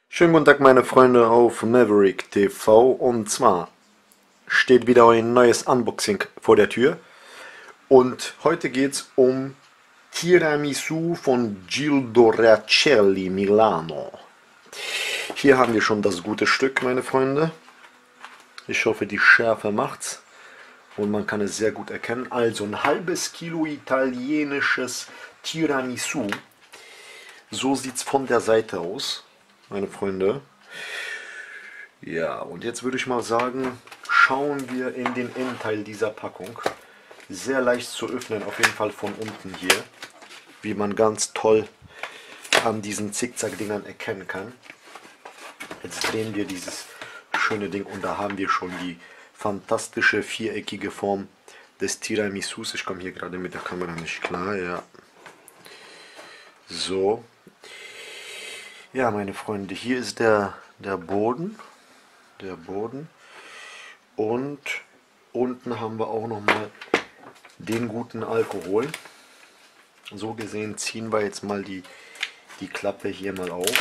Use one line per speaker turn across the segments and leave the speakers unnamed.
Schönen guten Tag meine Freunde auf Maverick TV, und zwar steht wieder ein neues Unboxing vor der Tür und heute geht es um Tiramisu von Gildo Racelli Milano. Hier haben wir schon das gute Stück, meine Freunde. Ich hoffe, die Schärfe macht's und man kann es sehr gut erkennen. Also ein halbes Kilo italienisches Tiramisu. So sieht es von der Seite aus, meine Freunde. Ja, und jetzt würde ich mal sagen, schauen wir in den Innenteil dieser Packung. Sehr leicht zu öffnen, auf jeden Fall von unten hier, wie man ganz toll an diesen Zickzack-Dingern erkennen kann. Jetzt drehen wir dieses schöne Ding und da haben wir schon die fantastische viereckige Form des Tiramisus. Ich komme hier gerade mit der Kamera nicht klar, ja. So. Ja, meine Freunde, hier ist der Boden. Und unten haben wir auch noch mal den guten Alkohol. So gesehen ziehen wir jetzt mal die Klappe hier mal auf.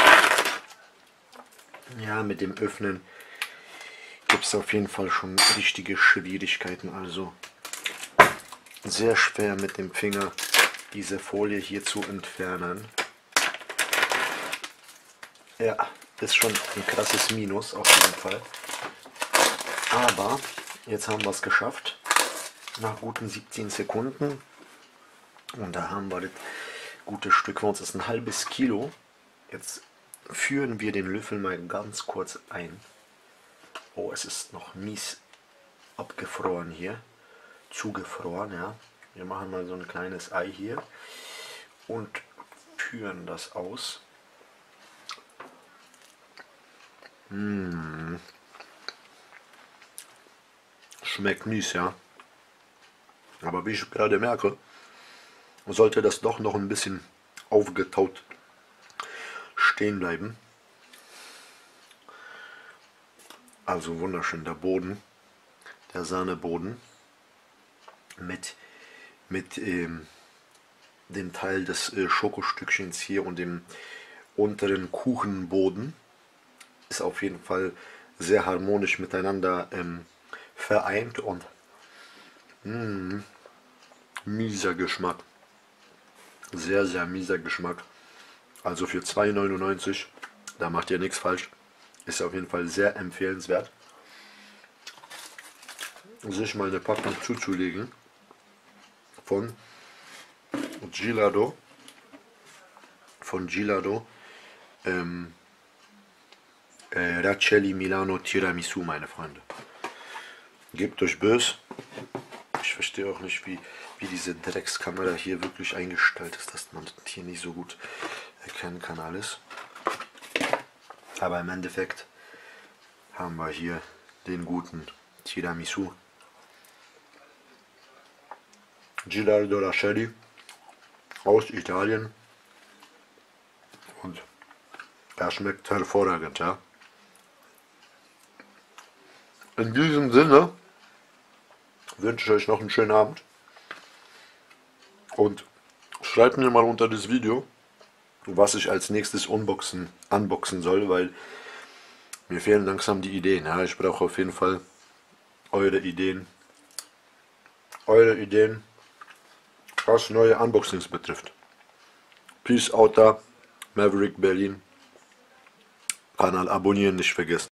Ja, mit dem Öffnen gibt es auf jeden Fall schon richtige Schwierigkeiten. Also sehr schwer mit dem Finger diese Folie hier zu entfernen. Ja, ist schon ein krasses Minus auf jeden Fall. Aber jetzt haben wir es geschafft. Nach guten 17 Sekunden. Und da haben wir das gute Stück von uns. Das ist ein halbes Kilo. Jetzt führen wir den Löffel mal ganz kurz ein. Oh, es ist noch mies abgefroren hier. Zugefroren, ja. Wir machen mal so ein kleines Ei hier und führen das aus. Schmeckt mies, ja. Aber wie ich gerade merke, sollte das doch noch ein bisschen aufgetaut stehen bleiben. Also wunderschön, der Boden, der Sahneboden mit dem Teil des Schokostückchens hier und dem unteren Kuchenboden ist auf jeden Fall sehr harmonisch miteinander vereint und mieser Geschmack. Sehr, sehr mieser Geschmack. Also für 2,99 €, da macht ihr nichts falsch. Ist auf jeden Fall sehr empfehlenswert, sich mal eine Packung zuzulegen von Gildo. Racelli Milano Tiramisu, meine Freunde. Gebt euch böse. Ich verstehe auch nicht, wie diese Dreckskamera hier wirklich eingestellt ist, dass man das hier nicht so gut erkennen kann alles. Aber im Endeffekt haben wir hier den guten Tiramisu. Gildo Racelli aus Italien. Und er schmeckt hervorragend, ja. In diesem Sinne wünsche ich euch noch einen schönen Abend und schreibt mir mal unter das Video, was ich als nächstes unboxen soll, weil mir fehlen langsam die Ideen. Ja, ich brauche auf jeden Fall eure Ideen, was neue Unboxings betrifft. Peace out da, Maverick Berlin. Kanal abonnieren nicht vergessen.